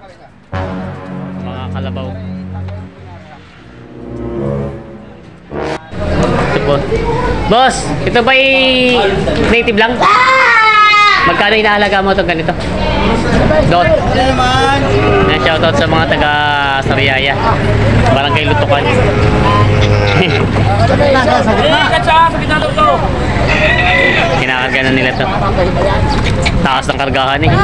Mga kalabaw. Ito po. Boss, ito ba'y native lang? Magkano inahalaga mo itong ganito? Dot. Shoutout sa mga taga Sariaya, Barangay Lutukan. Kinakarga na nila to. Taas ng kargahan eh.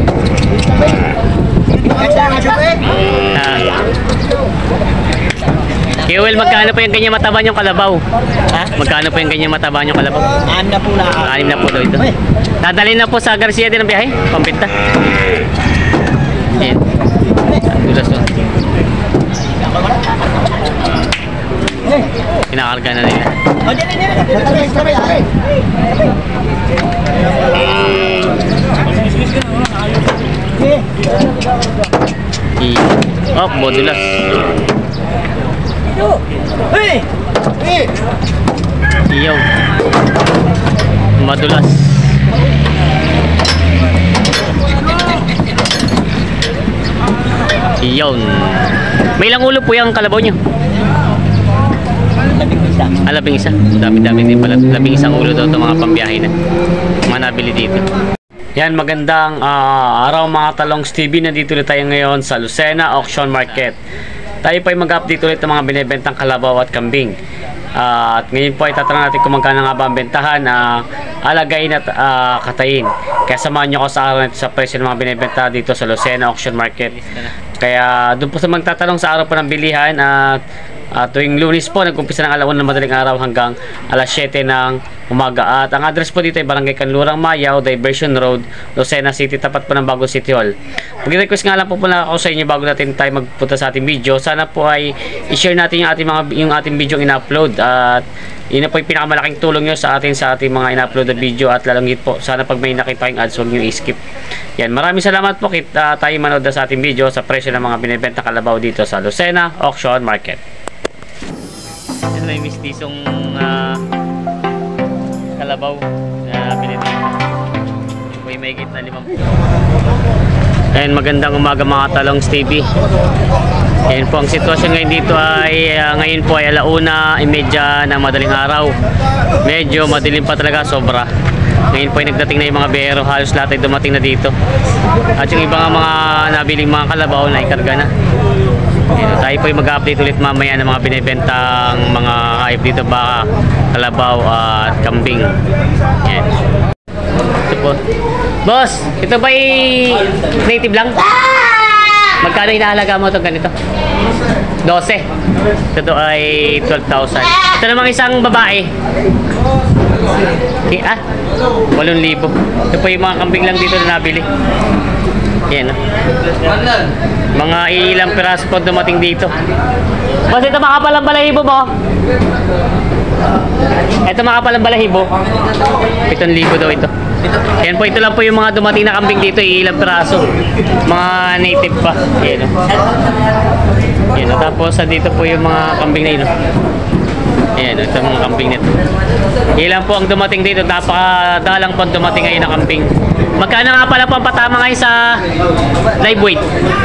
Kewel, magkano po yung ganyan mataba yung kalabaw? Ha? Magkano po yung ganyan mataba yung kalabaw? 6 na po na. 6 na po daw ito. Dadalhin na po sa Garcia din ang biyahe, pambenta. Ayan. Dulas to. Kinakarga na nila. Oh, modulas. Iyaw. Madulas. Iyon. May ilang ulo po yung kalabaw nyo? 11. Dami-dami din pala. 11 ulo daw ito mga pambiyahe na. Mga nabili dito. Yan, magandang araw mga talong TV. Nandito ulit tayo ngayon sa Lucena Auction Market. Tayo po ay mag-update ulit ng mga binibentang kalabaw at kambing. At ngayon po ay tatanong natin kung magkano nga ba ang bentahan na alagayin at katayin. Kaya samahan nyo ako sa araw nito sa presyo ng mga binibenta dito sa Lucena Auction Market. Kaya doon po sa magtatanong sa araw po ng bilihan at tuwing Lunes po, nag-umpisa ng 1 ng madaling araw hanggang alas 7 ng umaga. At ang address po dito ay Barangay Kanlurang Mayaw, Diversion Road, Lucena City, tapat po ng Bagong City Hall. Mag-request nga lang po pala ako sa inyo bago natin tayo magpunta sa ating video. Sana po ay i-share natin yung ating video in-upload. At yun na po yung pinakamalaking tulong nyo sa ating mga in-upload na video. At lalong hit po, sana pag may nakita yung ads, huwag nyo i-skip. Yan, maraming salamat po tayo manood na sa ating video sa presyo ng mga binibenta kalabaw dito sa Lucena Auction Market. Yan, may mistisong kalabaw na binibenta. May mahigit na 5. Ayan, magandang umaga mga talongs TV. Ayan po ang sitwasyon ngayon dito ay ngayon po ay 1:30 ng madaling araw. Medyo madilim pa talaga, sobra. Ngayon po ay nagdating na yung mga biyero, halos lahat ay dumating na dito. At yung ibang mga nabiling mga kalabaw na ikarga na. Ayan, tayo po ay mag-update ulit mamaya ng mga binibentang mga hayop dito, baka, kalabaw at kambing. Ayan. Ito po. Boss, ito ba'y native lang? Magkano inahalaga mo itong ganito? 12. Ito ay 12,000. Ito namang isang babae. 8,000. Ito po yung mga kambing lang dito na nabili. Yan. Mga ilang piraso po dumating dito. Boss, ito makapalang balahibo mo. Ito makapalang balahibo. 7,000 daw ito. Yan po, ito lang po yung mga dumating na kambing dito, ilang piraso. Mga native pa. Yan o. Yan o. Tapos dito po yung mga kambing na yun o. Yan o, ito mga kambing nito. Ilan po ang dumating dito, napakadalang po dumating ngayon na kambing. Magkano nga pala po ang patama ngayon sa live weight?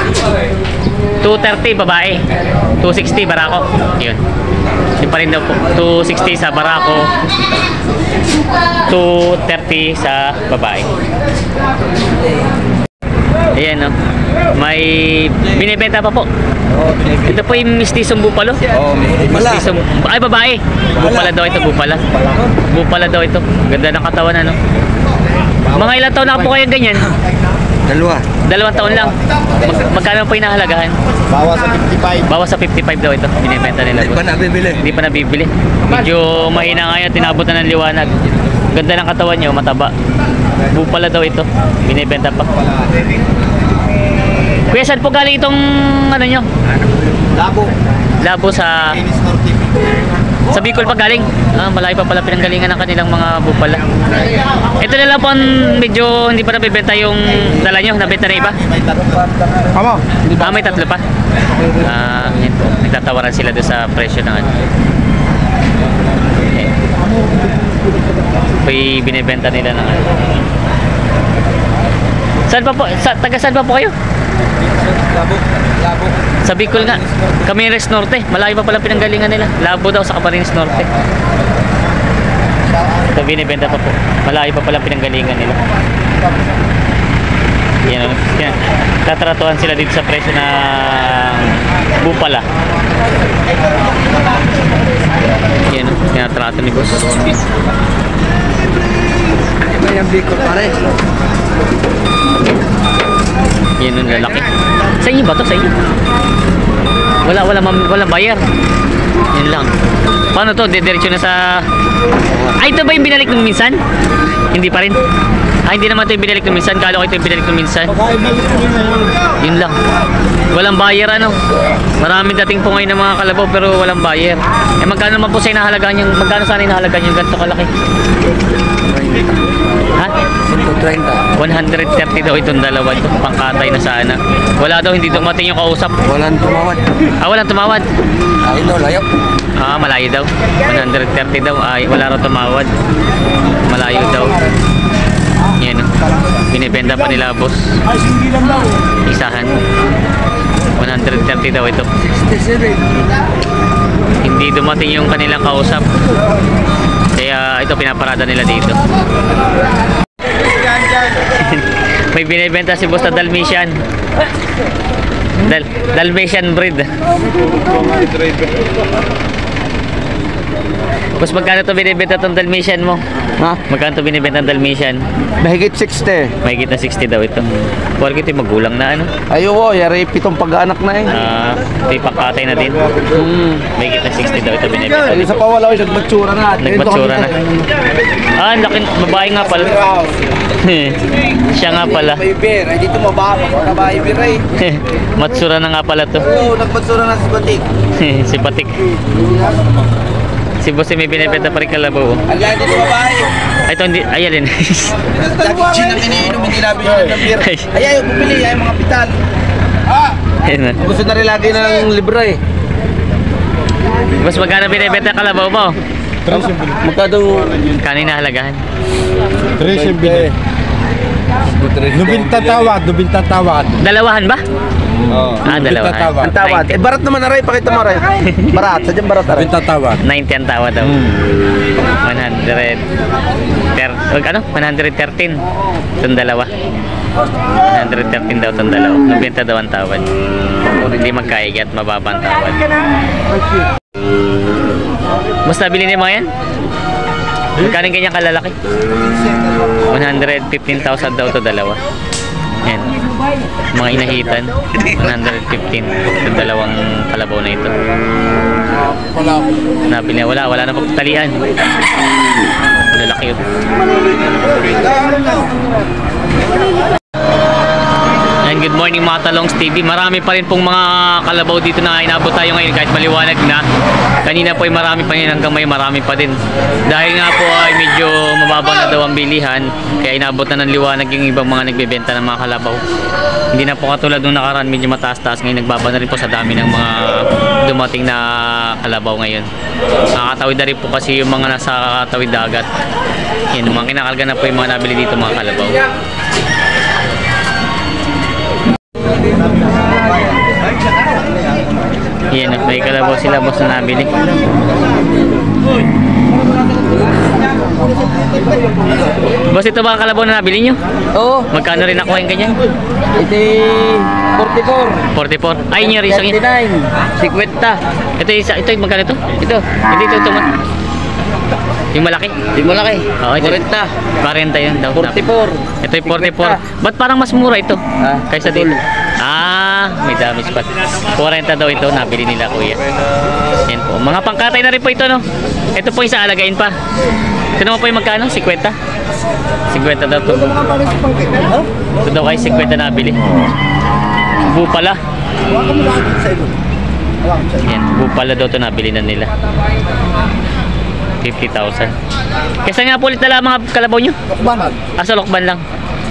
230 babae, 260 barako. Yun. Yun pa rin daw po. 260 sa barako, 230 sa babae. Ayan, no? May binibenta pa po. Ito po yung mistisong bupalo. Mistisong, ay, babae. Bupala daw ito, bupala. Bupala daw ito. Ganda ng katawan, ano? Mga ilang taon na po kayo ganyan? 2 taon lang. Magkano po inahalagahan? Bawas sa 55. Bawas sa 55 daw ito. Binibenta nila. Hindi pa nabibili. Hindi pa nabibili. Medyo mahina ngayon. Tinabot na ng liwanag. Ganda ng katawan niyo. Mataba. Bupala daw ito. Binibenta pa. Kuya, saan po galing itong ano nyo? Labo. Labo sa... Sa Bicol pa galing. Malayo pa pala pinanggalingan ng kanilang mga bupala. Ito na lang po medyo hindi pa nabibenta yung dala nyo. Nabenta na iba? May 3 pa. Yan po. Nagtatawaran sila doon sa presyo ng ano. Ito'y binibenta nila ng ano. Saan pa po? Taga saan pa po kayo? Sa Bicol nga, Camarines Norte. Malayo pa pala pinanggalingan nila. Labo daw sa Camarines Norte. Ito binibenta pa po. Malayo pa pala pinanggalingan nila. Yan o. Tatratuhan sila dito sa presyo ng bupala. Yan o. Tinatrato ni boss. May ang Bicol pare. Yan o, lalaki. Sa inyo ba to? Sa inyo? Wala bayar. Yan lang. Paano to? Diretso na sa... Ay, ito ba yung binalik nung minsan? Hindi pa rin. Hindi naman ito yung binalik nung minsan. Kala ko ito yung binalik nung minsan. Yun lang. Walang buyer ano. Maraming dating po ngayon ng mga kalabaw pero walang buyer. Eh magkano naman po sa inahalagaan yung... Magkano sana inahalagaan yung ganito kalaki? Ha? 130 daw itong dalawa ito. Pangkatay na sana. Wala daw, hindi dumating yung kausap. Walang tumawad. Walang tumawad. Ay, no, layo. Malayo daw. 130 daw. Wala raw tumawad. Malayo daw. Yan o. Binibenta pa nila boss. Isahan. 130 daw ito. 67. Hindi dumating yung kanilang kausap. Kaya ito pinaparada nila dito. May binibenta si boss na Dalmatian. Dalmatian breed. Boss, magkano ito binibenta itong Dalmatian mo? Ha? Magkano ito binibenta ang Dalmatian? Mahigit 60. Mahigit na 60 daw ito. Huwag ito yung magulang na ano. Ayoko, yari pitong pag-anak na eh. Ito yung pangkatay na din. Mahigit na 60 daw ito binibenta. Ay, sa pawala ko, nagmatsura na. Nagmatsura na. Laki, babae nga pala. Siya nga pala. May beer. Ay, dito mababa. Babae beer eh. Matsura na nga pala to. Oo, nagmatsura na si Batik. Si Patik. Si boss may binibenta pa rin kalabaw. Alay, dito babae. Ito hindi, ayan din. Lagi gin ang iniinom, hindi namin yun ng beer. Ay, ayaw, bumili. Ay, mga pital. Ayun na. Gusto na rin lagi ng libre eh. Boss, magkano binibenta kalabaw mo? Magkano? Kanina halagahan. 3 Nubinta tawad. Dalawahan ba? Oo. Dalawahan. Ang tawad. Eh, barat naman na rin. Pakita mo rin. Barat. Sadyang barat na rin. Nubinta tawad. 90 ang tawad daw. 113. Itong dalawa. 113 daw itong dalawa. Nubinta daw ang tawad. Hindi magkaigat, mababa ang tawad. Mas nabili niyo mga yan? Magkano yung ganyang kalalaki? 115,000 daw ito dalawa. Yan. Mga inahitan. 115. Ito dalawang kalabaw na ito. Nabili niya. Wala na pagtalian. Lalaki yun. And good morning mga Talongs TV. Marami pa rin pong mga kalabaw dito na inabot tayo ngayon kahit maliwanag na. Kanina po ay marami pa rin hanggang may marami pa din. Dahil nga po ay medyo mababa na daw ang bilihan. Kaya inabot na ng liwanag yung ibang mga nagbebenta ng mga kalabaw. Hindi na po katulad nung nakaraan medyo mataas-taas. Ngayon nagbaba na rin po sa dami ng mga dumating na kalabaw ngayon. Nakakatawid na rin po kasi yung mga nasa katawid dagat. Yan, mga kinakalga na po yung mga nabili dito mga kalabaw. Yan, may kalabaw sila boss na nabili. Boss, ito ba ang kalabaw na nabili nyo? Oo. Magkano rin ako yung ganyan? Ito 44. 44. Ay, nyo rin isang 39. 50. Ito yung magkano ito? Ito. Hindi ito. Yung malaki? Yung malaki. Oo, ito. 40. 40 yun daw. 44. Ito yung 44. Ba't parang mas mura ito? Kaysa dito? May damage pa. 40 daw ito. Nabili nila kuya. Yan po. Mga pangkatay na rin po ito, no? Ito po yung sa alagain pa. Ito naman po yung magkano? 50? 50 daw ito. Ito daw kayo 50 nabili. Bupala. Yan. Bupala daw ito nabili na nila. 50,000. Kesa nga po ulit na lang mga kalabaw nyo? Sa Lokban lang.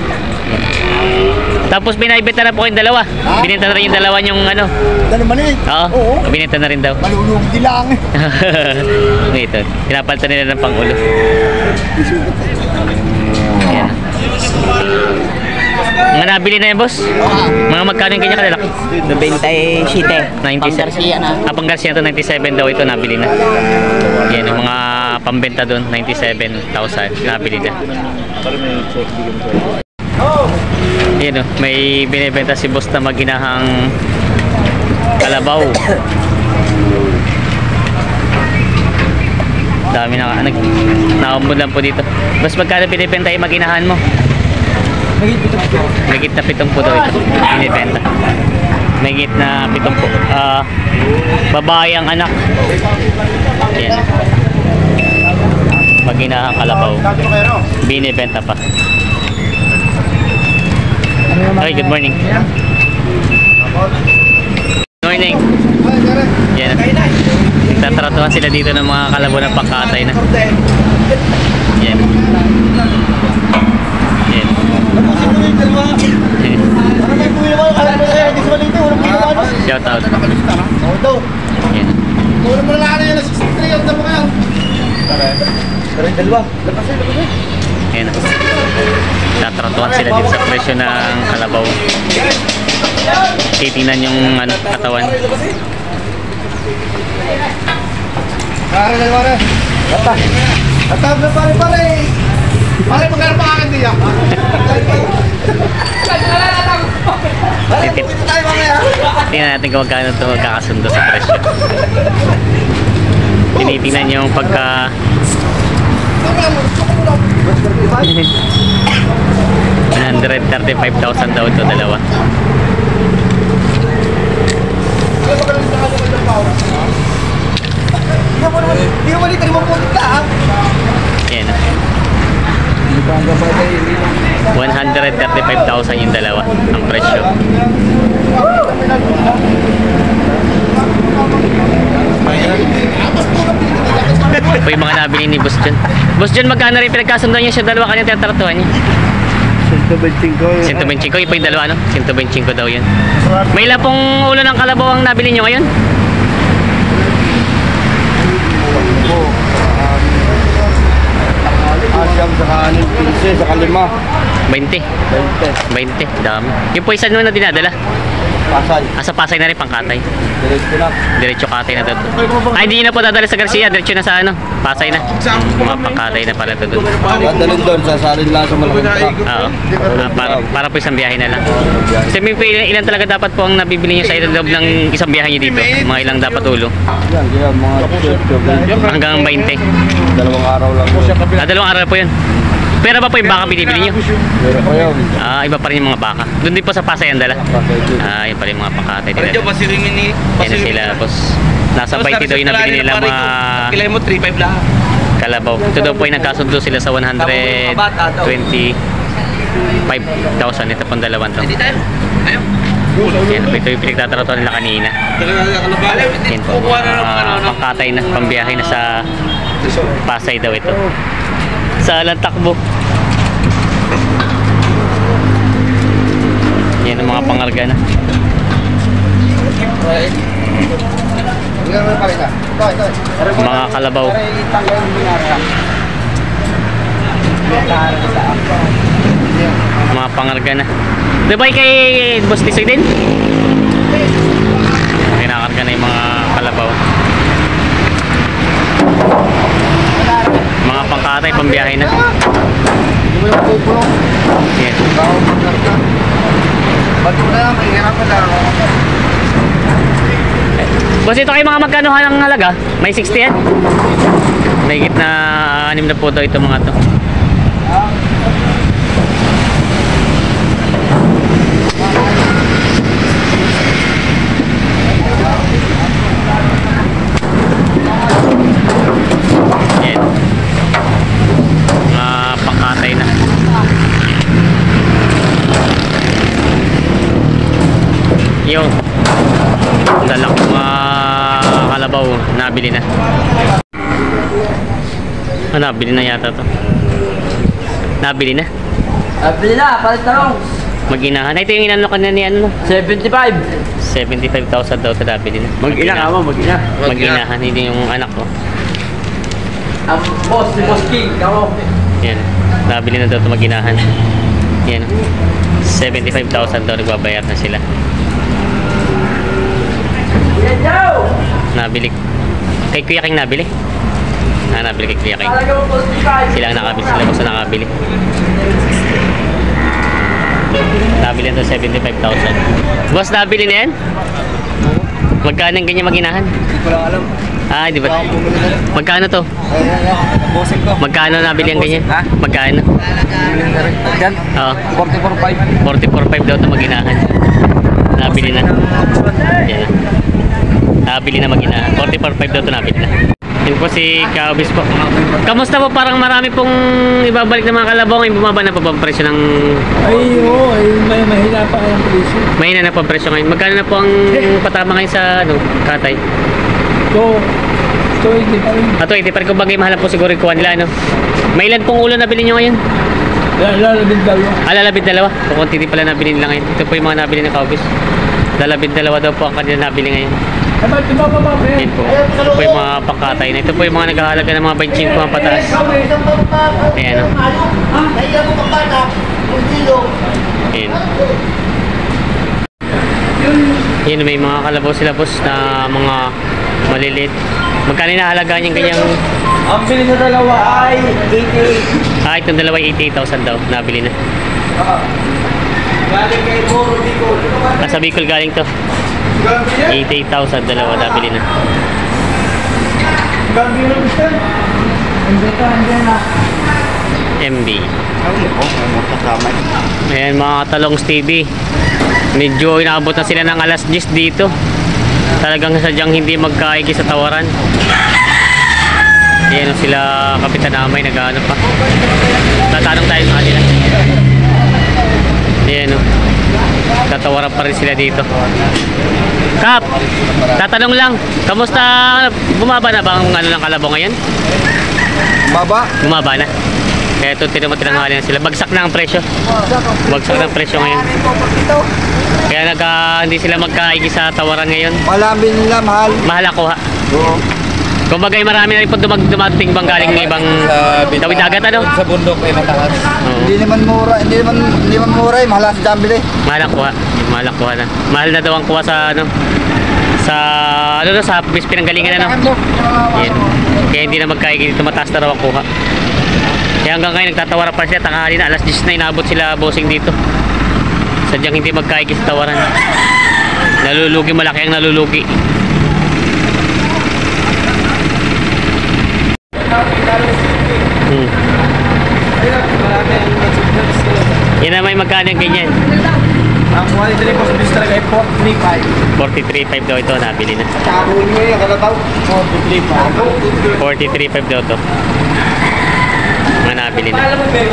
Tapos binibenta na po kayong dalawa. Binenta na rin yung dalawa yung ano. Ano man eh? Oo. Binenta na rin daw. Malulog dilang eh. Ito. Pinapalitan nila ng pangulo. Yan. Mga nabili na yan, boss? Mga magkano yung kanya kalalaki? 97. 97. Pang Garcia to 97 daw ito nabili na. Yan yung mga pambenta doon, 97,000 nabili na. Yan o, may binibenta si boss na maginahang kalabaw. Dami na naumbod lang po dito. Boss, magkano binibenta yung maginahan mo? Megit na 7 po daw ito binibenta. Megit na 7 po. Babae ang anak. Yan. Maginahang kalabaw. Binibenta pa. Okay, good morning. Good morning. Yan. Tatratuhan sila dito ng mga kalabaw ng pangkatay na. Yan. Yan. Shout out. Yan. Yan. Tatratuhan sila dito sa presyo ng kalabaw. Titingnan yung katawan. Atap na pare. Pare magkano pa akin diyan? Tingnan natin kung magkano ito magkakasundo sa presyo. Tinitingnan yung pagka 135,000 daw ito, dalawa. Hindi mo dito mo punta ah. Yan. 135,000 yung dalawa ang presyo. Ito po yung mga nabili ni Boss John. Boss John, magkano rin pinagkasundan niya sa dalawa kanyang tinatratuhan niya? 125. 125 yung po yung dalawa, no? 125 daw yun. May ilan pong ulo ng kalabaw ang nabili niyo ngayon? Asyam sa kanin, 15, sa kalima. 20. 20, dami. Yung po isa nyo na dinadala? Pasay. Sa Pasay na rin, pangkatay. Diretso na. Diretso katay na doon. Ay, hindi na po dadala sa Garcia. Diretso na sa Pasay na. Mga pangkatay na pala doon. Dadalhin doon, sasalin lang sa malaking truck. Oo. Para po isang biyahe na lang. Sabihin po, ilan talaga dapat po ang nabibili nyo sa loob ng isang biyahe nyo dito? Mga ilang dapat ulo? Yan, mga 18. Hanggang 20. 2 araw lang yun. 2 araw po yun. Pero ba po yung baka binibili nyo? Pero ko yun. Iba pa rin yung mga baka. Doon din po sa Pasay ang dala. Yun pa rin yung mga pangkatay. Medyo pasiringin ni. Yan na sila, boss. Nasa 20 daw yung nabili nila mga Kilay mo 3.5 lang. kalabaw. Ito daw po yung nagkasundo sila sa 125,000. Ito pong dalawang to. Hindi tayo. Ayaw. Yan, ito yung pinagtatrato nila kanina. Yan po, pangkatay na, pambiyahe na sa Pasay daw ito. Sa Lantakbo. Yan ang mga pangarga na. Mga kalabaw. Mga pangarga na. Diba kay Boss Tisoy din? Kinakarga na yung mga kalabaw. Mga pangkatay, pambiyahe na. Yan. Boss, ito kayo mga magkano ang halaga? May 60 yan? May higit na 6 na po daw ito mga to. Yan. Mga pangkatay na. Yung dalak mga kalabaw nabili na. Nabili na yata to. Nabili na. Abili na, palit talong. Mag-inahan. Ito yung inano ka na ni ano? 75. 75,000 daw ito nabili na. Mag-ina ka mo, mag-ina. Mag-inahan, hindi yung anak ko. Ang boss, si Boss King, kamo. Yan. Nabili na daw ito mag-inahan. Yan. 75,000 daw nagbabayar na sila. Nabili. Kay Kuya King nabili? Nabili kay Kuya King. Sila ang nakabili. Sila boss na nakabili. Nabili ito 75,000. Boss, nabili na yan? Magkano yung ganyan maginahan? Hindi ko lang alam. Di ba? Magkano to? Bossing ko. Magkano nabili ang ganyan? Ha? Magkano? Yan. Oo. 44.5. 44.5 daw ito maginahan. Nabili na. Yan. Nabili na maginahan. 44.5 daw ito nabili na. Yun po si Kaubis po. Kamusta po? Parang marami pong ibabalik ng mga kalabong. Ay bumaba na po ba ang presyo ng... May mahina pa ang presyo. Mahina na po ang presyo ngayon. Magkano na po ang patama ngayon sa katay? So, hindi pa rin. 20 pa rin. Kung bagay mahal po siguro yung kuha nila. May ilan pong ulo nabili nyo ngayon? Lalabing dalawa. Lalabid dalawa. Kukunti din pala nabili nila ngayon. Ito po yung mga nabili ng Kaubis. Lalabid dalawa daw po ang kanila nabili ngayon. Yan po. Ito po yung mga pangkatay na. Ito po yung mga naghahalaga ng mga 25 mga pataas. Ayan o. Ayan. Yan, may mga kalabaw sila boss na mga maliliit. Magkano nahalaga niyang ganyang... Ang bili sa dalawa ay 88. Itong dalawa 88,000 daw. Nabili na. Galing kay Moro Bicol. Sa Bicol galing to. 88,000 dalawa. Nabili na. Gambino gusto? MB. Ayan mga Talongs TV. Medyo inaabot na sila ng alas 10 dito. Talagang sadyang hindi magkaigi sa tawaran. Ayan sila Kapitan Amay nag-ano pa. Tatanong tayo sa kanila. Ayan o. Tatawaran pa rin sila dito. Kap, tatanong lang. Kamusta? Bumaba na ba ang ano ng kalabaw ngayon? Baba. Bumaba na. Kaya ito tinanghali na sila. Bagsak na ang presyo. Bagsak na ang presyo ngayon. Kaya hindi sila magkaigi sa tawaran ngayon. Malamin nila, mahal. Mahal ako ha. Oo. Kung bagay marami na rin po dumating bang galing ng ibang tawid dagat ano? Sa bundok ay mataas. Oo. Hindi naman mura, hindi naman mura, mahal sa Jambile. Mahal ang kuha. Mahal ang kuha na. Mahal na daw ang kuha sa sa bis pinanggalingan ano. Yan. Kaya hindi na magkaigi dito, mataas na raw ang kuha. Kaya hanggang ngayon nagtatawara pa sila, tanghali na alas 10 na inabot sila bossing dito. Sadyang hindi magkaigi sa tawaran. Nalulugi, malaki ang nalulugi. Yan na may magkano yung ganyan. Ang quality rin po sa bis talaga ay 43.5. 43.5 daw ito, nabili na. Karo nyo yung kalataw. 43.5. 43.5 daw ito. Mga nabili na.